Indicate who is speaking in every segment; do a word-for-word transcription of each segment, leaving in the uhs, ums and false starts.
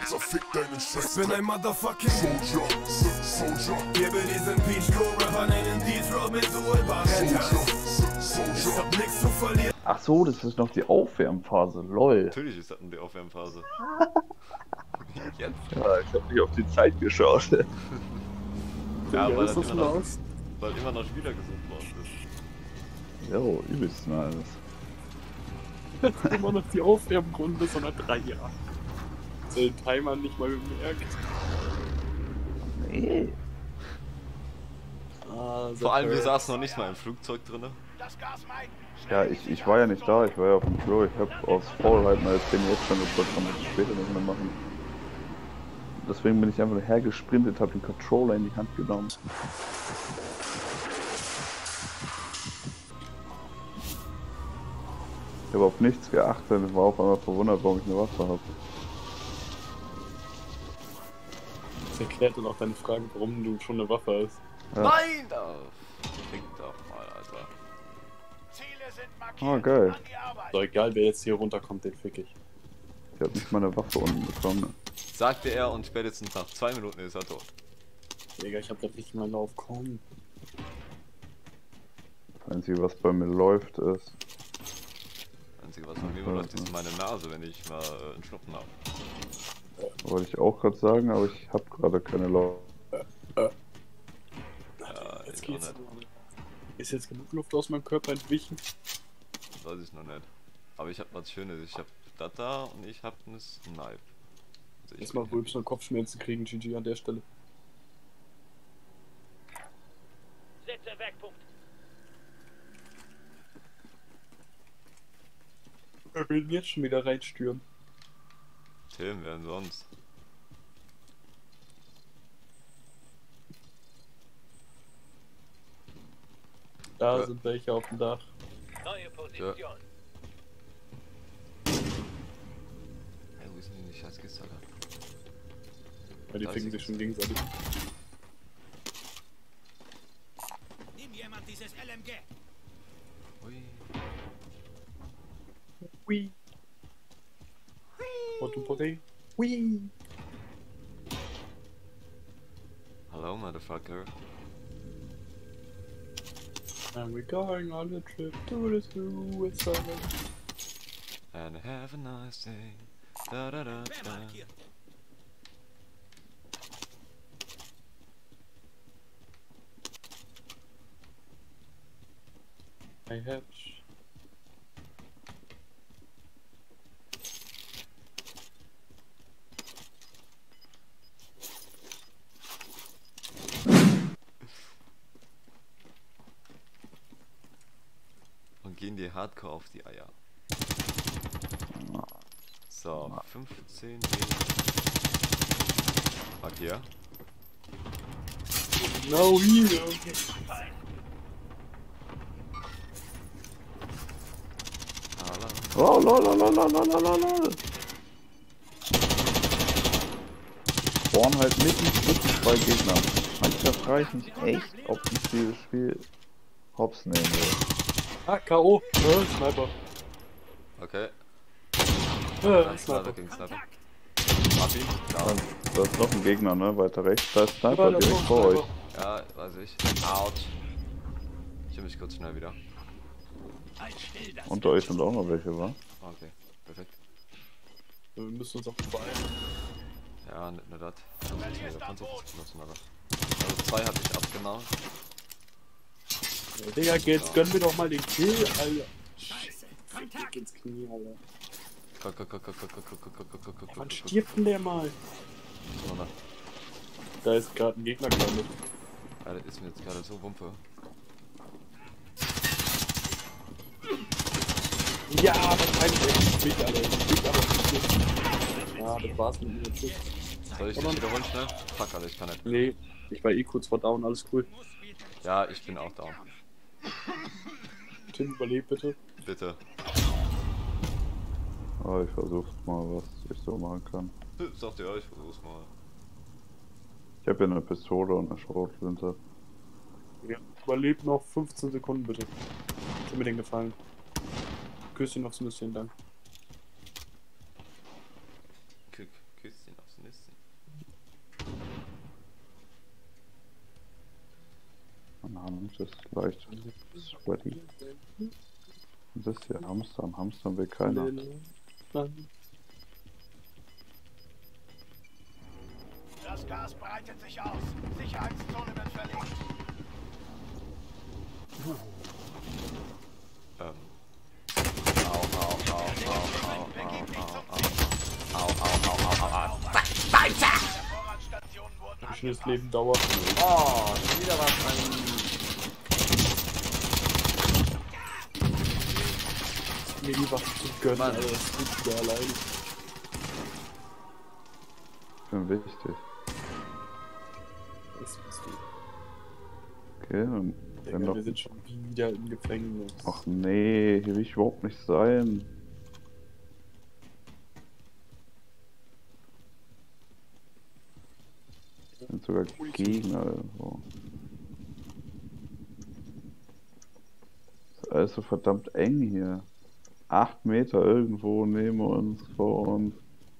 Speaker 1: zerfick deine Schwester. Ich bin ein Motherfucking Soldier, Soldier. Gebe diesen Beachcore-Rapper einen Death-Row mit Urbaretta. Ich hab nix zu verlieren.
Speaker 2: Ach so, das ist noch die Aufwärmphase, lol.
Speaker 3: Natürlich ist das die Aufwärmphase. Jetzt?
Speaker 2: Ja, ich hab nicht auf die Zeit geschaut.
Speaker 3: Ja,
Speaker 4: Ja,
Speaker 3: weil,
Speaker 4: ist
Speaker 3: das
Speaker 4: das
Speaker 3: immer noch,
Speaker 4: aus?
Speaker 3: weil immer noch Spieler gesucht worden ist.
Speaker 2: Jo, übelst nice.
Speaker 4: Immer noch die Aufwärmrunde, sondern drei Jahre. Den Timer nicht mal bemerkt.
Speaker 2: Nee.
Speaker 4: Ah,
Speaker 3: Vor allem, wir saßen noch nicht mal im Flugzeug drin.
Speaker 2: Ja, ich, ich war ja nicht da, ich war ja auf dem Klo. Ich hab aus Faulheit mal jetzt jetzt schon, das kann man später nicht mehr machen. Deswegen bin ich einfach hergesprintet, hab den Controller in die Hand genommen. Ich habe auf nichts geachtet und war auf einmal verwundert, warum ich eine Waffe habe.
Speaker 4: Das erklärt dann auch deine Frage, warum du schon eine Waffe hast.
Speaker 2: Ja.
Speaker 3: Nein! Da fick doch mal, Alter.
Speaker 2: Ah, geil.
Speaker 4: So, egal wer jetzt hier runterkommt, den fick ich.
Speaker 2: Ich hab nicht mal eine Waffe unten bekommen.
Speaker 3: Sagte er und spätestens nach zwei Minuten ist er tot.
Speaker 4: Digga, ich hab grad richtig mal Lauf. Komm.
Speaker 2: Das Einzige, was bei mir läuft, ist...
Speaker 3: Das Einzige, was von mir läuft, ist meine Nase, wenn ich mal äh, einen Schnupfen habe.
Speaker 2: Wollte ich auch gerade sagen, aber ich habe gerade keine Lauf.
Speaker 3: Ja,
Speaker 4: Jetzt
Speaker 3: ich auch
Speaker 4: geht's.
Speaker 3: nicht.
Speaker 4: Ist jetzt genug Luft aus meinem Körper entwichen?
Speaker 3: Das weiß ich noch nicht. Aber ich hab was Schönes. Ich hab das da und ich hab ein Snipe. Also ich
Speaker 4: Jetzt mal
Speaker 3: bin
Speaker 4: Rülps und Kopfschmerzen kriegen, G G an der Stelle.
Speaker 5: Setze Wegpunkt.
Speaker 4: Wir will jetzt schon wieder reinstürmen.
Speaker 3: Tim, wer denn sonst?
Speaker 4: Da
Speaker 3: Ja.
Speaker 4: sind welche auf dem Dach.
Speaker 5: Neue Position.
Speaker 3: Hey, wo ist denn die scheiß Kiste, Alter?
Speaker 4: Weil die
Speaker 3: Da
Speaker 4: ficken
Speaker 3: ist
Speaker 4: sich
Speaker 3: sie.
Speaker 4: schon gegenseitig.
Speaker 5: Nimm jemand dieses L M G.
Speaker 3: Ui.
Speaker 4: Hui. Und du Poté? Hui.
Speaker 3: Hello, motherfucker.
Speaker 4: And we're going on a trip to the suicide.
Speaker 3: And have a nice day. Da da da
Speaker 5: Wer
Speaker 3: da.
Speaker 5: markiert?
Speaker 4: I hatch.
Speaker 3: Und gehen die Hardcore auf die Eier. So, fünfzehn. Markier.
Speaker 4: No hero.
Speaker 2: Oh, lol, lol, lol, lol, lol, lol, lol. Spawn halt mitten zwischen zwei Gegnern. Manchmal frage ich mich echt, ob ich dieses Spiel hops nehmen will.
Speaker 4: Ah, K O. Äh, Sniper.
Speaker 3: Okay.
Speaker 4: Äh,
Speaker 3: Sniper
Speaker 4: Sniper.
Speaker 3: gegen Sniper. Hab ihn. Ja.
Speaker 2: Da ist noch ein Gegner, ne? Weiter rechts. Da ist Sniper
Speaker 4: Ja, da ist
Speaker 2: direkt
Speaker 4: noch
Speaker 2: vor
Speaker 4: ein
Speaker 2: euch.
Speaker 3: Ja, weiß ich. Autsch. Ich hab mich kurz schnell wieder.
Speaker 2: Unter euch sind auch noch welche, wa?
Speaker 3: Okay, perfekt.
Speaker 4: Wir müssen uns auch beeilen.
Speaker 3: Ja, nicht nur das. Also zwei hatte ich abgemacht.
Speaker 4: Ja, Digga, jetzt gönnen wir doch mal den Kill, Alter. Scheiße. Fick ins Knie, Alter.
Speaker 3: Guck, guck, guck, guck, guck, guck, guck, guck, guck, guck, guck,
Speaker 4: Wann
Speaker 3: guck.
Speaker 4: stirbt denn der mal?
Speaker 3: So, na.
Speaker 4: Da ist gerade ein Gegner gelandet.
Speaker 3: Ja, das ist mir jetzt gerade so Wumpe.
Speaker 4: Ja, das heißt echt nicht, Alter. Ich krieg aber nicht. Ja, das war's mit mir. Tschüss.
Speaker 3: Soll ich dich wiederholen schnell? Fuck, Alter, ich kann nicht.
Speaker 4: Nee, ich war eh kurz vor down, alles cool.
Speaker 3: Ja, ich bin auch down.
Speaker 4: Tim, überleb bitte.
Speaker 3: Bitte.
Speaker 2: Oh, ich versuch's mal, was ich so machen kann.
Speaker 3: Sagt ihr, ich versuch's mal.
Speaker 2: Ich habe ja eine Pistole und eine Schrotflinte.
Speaker 4: Ja, überleb noch fünfzehn Sekunden bitte. Tu mir den Gefallen. Küsschen aufs Nüsschen, dank.
Speaker 3: Kück, Küsschen aufs Nissen, nissen.
Speaker 2: Mein Hand ist leicht sweaty. Das hier, Hamster, am Hamster will keiner.
Speaker 5: Das Gas breitet sich aus. Sicherheitszone wird verlegt.
Speaker 3: Ähm. Au, au, au, au, au, au, au, au, au, au, au, au.
Speaker 5: Der Vorratsstationen wurden
Speaker 4: Ein schönes Leben dauert.
Speaker 3: Oh, wieder was
Speaker 4: Mir die Waffen zu gönnen,
Speaker 3: Mann.
Speaker 4: aber das tut wieder alleine.
Speaker 2: Ich bin wichtig.
Speaker 4: Das bist du.
Speaker 2: Okay, und wenn
Speaker 4: Digga,
Speaker 2: doch.
Speaker 4: wir sind schon wieder im Gefängnis.
Speaker 2: Ach nee, hier will ich überhaupt nicht sein. Das sind sogar Gegner irgendwo. Das ist alles so verdammt eng hier. Acht Meter irgendwo neben uns, vor uns,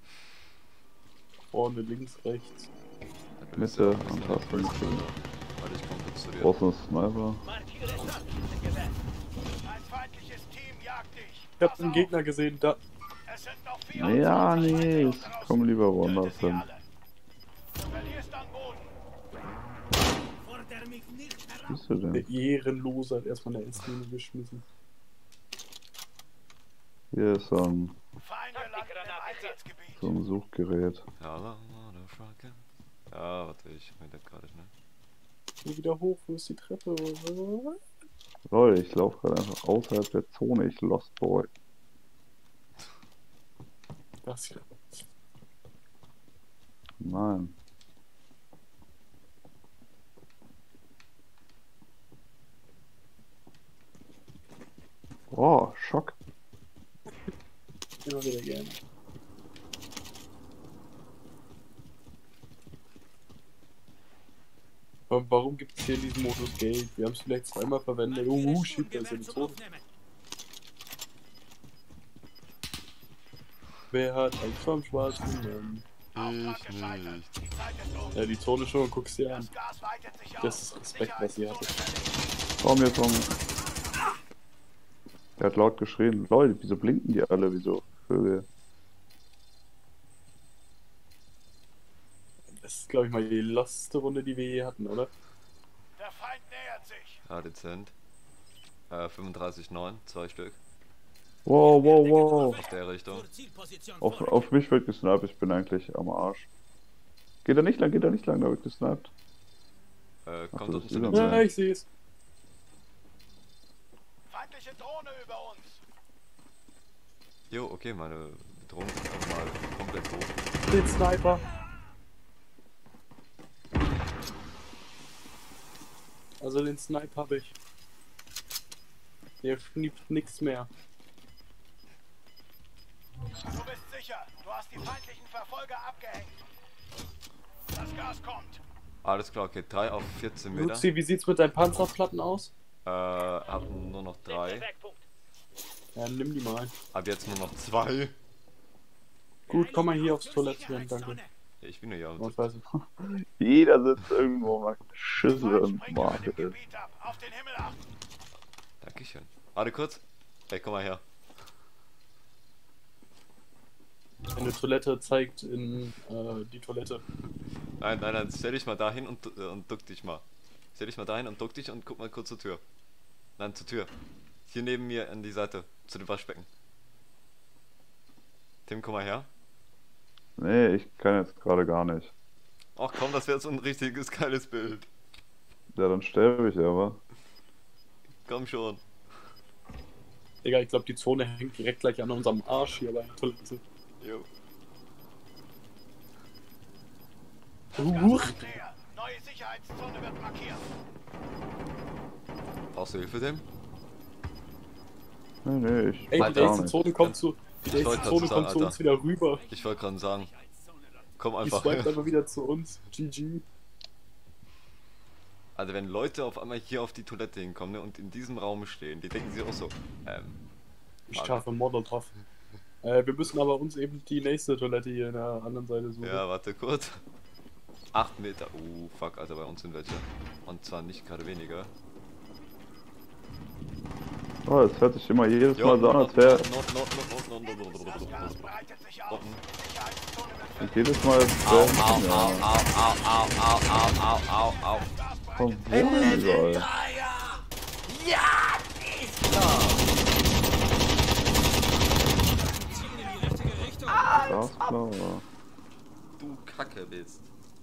Speaker 4: Vorne, links, rechts.
Speaker 2: Mitte und hast du nicht gesehen.
Speaker 3: Warte, ich komm kurz zu dir.
Speaker 2: Brauchst du einen Sniper?
Speaker 5: Markiere Stadtgewehr. Ein feindliches Team jagt dich.
Speaker 4: Ich hab einen Gegner gesehen, da.
Speaker 5: Es sind noch
Speaker 2: Ja,
Speaker 5: vierundzwanzig
Speaker 2: nee,
Speaker 5: Feinde
Speaker 2: ich
Speaker 5: draußen.
Speaker 2: komm lieber
Speaker 5: Töte
Speaker 2: woanders
Speaker 5: sie
Speaker 2: hin.
Speaker 5: alle. Du verlierst an Boden. Fordere mich nicht
Speaker 2: Was
Speaker 5: herab.
Speaker 2: bist du
Speaker 4: Der
Speaker 2: denn?
Speaker 4: Ehrenlose hat erstmal eine S-Mine geschmissen.
Speaker 2: Hier ist so ein,
Speaker 5: Feinde landen im Einsatzgebiet.
Speaker 2: so ein Suchgerät.
Speaker 3: Ja, Motherfucker. Ja, warte, ich mir das gerade schnell.
Speaker 4: Geh wieder hoch, wo ist die Treppe?
Speaker 2: Lol, ich laufe gerade einfach außerhalb der Zone, ich Lost Boy.
Speaker 4: Das hier.
Speaker 2: Nein. Oh, Schock.
Speaker 4: Immer wieder gerne. Aber warum gibt es hier in diesem Modus Geld? Wir haben es vielleicht zweimal verwendet. Oh, uh, shit, da ist eine Zone. Wer hat Angst vorm schwarzen Mann?
Speaker 5: Auftrag gescheitert. Die Zeit ist um.
Speaker 4: Ja, die Zone schon, guck's dir an.
Speaker 5: Das Gas weitet sich aus.
Speaker 4: Das ist Respekt, was sie hatte.
Speaker 2: Komm jetzt, komm. Der hat laut geschrien. Leute, wieso blinken die alle? Wieso Vögel?
Speaker 4: Das ist, glaube ich, mal die lasteste Runde, die wir je hatten, oder?
Speaker 5: Der Feind nähert sich.
Speaker 3: Ja, dezent. Äh, fünfunddreißig Komma neun, zwei Stück.
Speaker 2: Wow, wow, wow.
Speaker 3: Aus der Richtung.
Speaker 2: Auf, auf mich wird gesniped, ich bin eigentlich am Arsch. Geht da nicht lang, geht da nicht lang, da wird gesniped.
Speaker 3: Äh,
Speaker 2: Ach,
Speaker 3: kommt
Speaker 2: das
Speaker 3: unten
Speaker 2: ist
Speaker 3: zu
Speaker 2: wieder
Speaker 3: dem
Speaker 2: ein-
Speaker 4: Ja, ich sehe es.
Speaker 5: Feindliche Drohne über uns.
Speaker 3: Jo, okay, meine Drohne kommt mal komplett hoch.
Speaker 4: Den Sniper. Also den Sniper habe ich. Der schniebt nichts mehr.
Speaker 5: Du bist sicher. Du hast die feindlichen Verfolger abgehängt. Das Gas kommt.
Speaker 3: Alles klar, okay, drei auf vierzehn Meter.
Speaker 4: Luzi, wie sieht's mit deinen Panzerplatten aus?
Speaker 3: Äh, hab nur noch drei.
Speaker 4: Ja, nimm die mal.
Speaker 3: Ab jetzt nur noch zwei.
Speaker 4: Gut, komm mal hier aufs Toilettchen, danke.
Speaker 3: Ja, ich bin ja hier.
Speaker 4: Und weiß ich.
Speaker 2: Jeder sitzt irgendwo mal Schüsse und
Speaker 5: Springt über dem
Speaker 2: Marke.
Speaker 5: Gebiet ab. Auf den Himmel achten.
Speaker 3: Dankeschön. Warte kurz. Hey, komm mal her.
Speaker 4: Eine Toilette zeigt in äh, die Toilette.
Speaker 3: Nein, nein, nein, stell dich mal dahin und, äh, und duck dich mal. Stell dich mal dahin und duck dich und guck mal kurz zur Tür. Nein, zur Tür. Hier neben mir an die Seite, zu dem Waschbecken. Tim, komm mal her.
Speaker 2: Nee, ich kann jetzt gerade gar nicht.
Speaker 3: Ach komm, das wäre so ein richtiges geiles Bild.
Speaker 2: Ja, dann sterbe ich aber.
Speaker 3: Komm schon.
Speaker 4: Digga, ich glaube, die Zone hängt direkt gleich an unserem Arsch hier bei der Toilette.
Speaker 3: Jo.
Speaker 4: Huch.
Speaker 5: Näher. Neue Sicherheitszone wird markiert.
Speaker 3: Brauchst du Hilfe, Tim?
Speaker 2: Nee, nee, ich
Speaker 4: Ey,
Speaker 2: mach
Speaker 4: die
Speaker 2: gar
Speaker 4: nächste
Speaker 2: nicht.
Speaker 4: Zone kommt zu, die nächste
Speaker 3: wollte
Speaker 4: Zone
Speaker 3: gerade
Speaker 4: kommt
Speaker 3: sagen,
Speaker 4: zu uns wieder rüber.
Speaker 3: Ich wollte gerade sagen. Komm
Speaker 4: Die
Speaker 3: einfach
Speaker 4: swiped
Speaker 3: her.
Speaker 4: einfach wieder zu uns. G G.
Speaker 3: Also wenn Leute auf einmal hier auf die Toilette hinkommen, ne, und in diesem Raum stehen, die denken sich auch so, ähm,
Speaker 4: Ich schaffe Molotow. Äh, wir müssen aber uns eben die nächste Toilette hier in der anderen Seite suchen.
Speaker 3: Ja, warte kurz. acht Meter. Oh, fuck, Alter, bei uns sind welche. Und zwar nicht gerade weniger.
Speaker 2: Oh, es hört sich immer jedes
Speaker 3: Jo,
Speaker 2: Mal so an, als wäre.
Speaker 3: no, no, no, no, no, no, no, no,
Speaker 5: Das
Speaker 3: no,
Speaker 5: Gas
Speaker 3: no.
Speaker 5: breitet sich aus.
Speaker 3: Unten.
Speaker 5: Sicherheitszone wird
Speaker 2: Jedes Mal. als
Speaker 3: Au, au,
Speaker 2: wär-
Speaker 3: au,
Speaker 2: ja.
Speaker 3: au, au, au, au, au, au, au.
Speaker 2: Von wo denn überall? Glasklar.
Speaker 3: Du Kacke bist.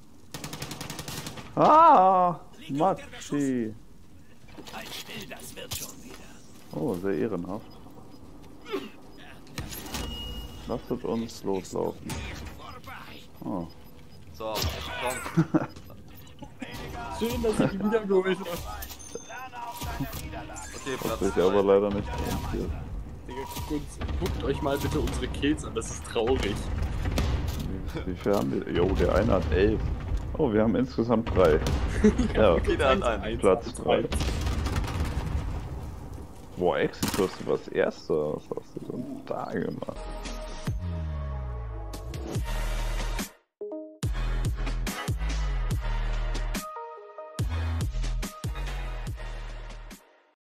Speaker 2: Ah! Matschi!
Speaker 5: Halt still, das wird schon wieder.
Speaker 2: Oh, sehr ehrenhaft. Lasst uns loslaufen. Oh.
Speaker 3: So, komm.
Speaker 4: Schön, dass ich ihn wiedergeholt habe.
Speaker 5: Lerne auf deine Niederlage.
Speaker 3: Okay,
Speaker 2: Das
Speaker 3: Platz
Speaker 2: ist aber
Speaker 3: zwei.
Speaker 2: leider nicht passiert.
Speaker 4: Digga, guckt, uns, guckt euch mal bitte unsere Kills an, das ist traurig.
Speaker 2: Wie, wie viel haben wir? Jo, der eine hat elf. Oh, wir haben insgesamt drei. Ja,
Speaker 3: Jeder hat einen.
Speaker 2: Platz drei. Boah, Exitus, du warst Erster. Was hast du denn da gemacht?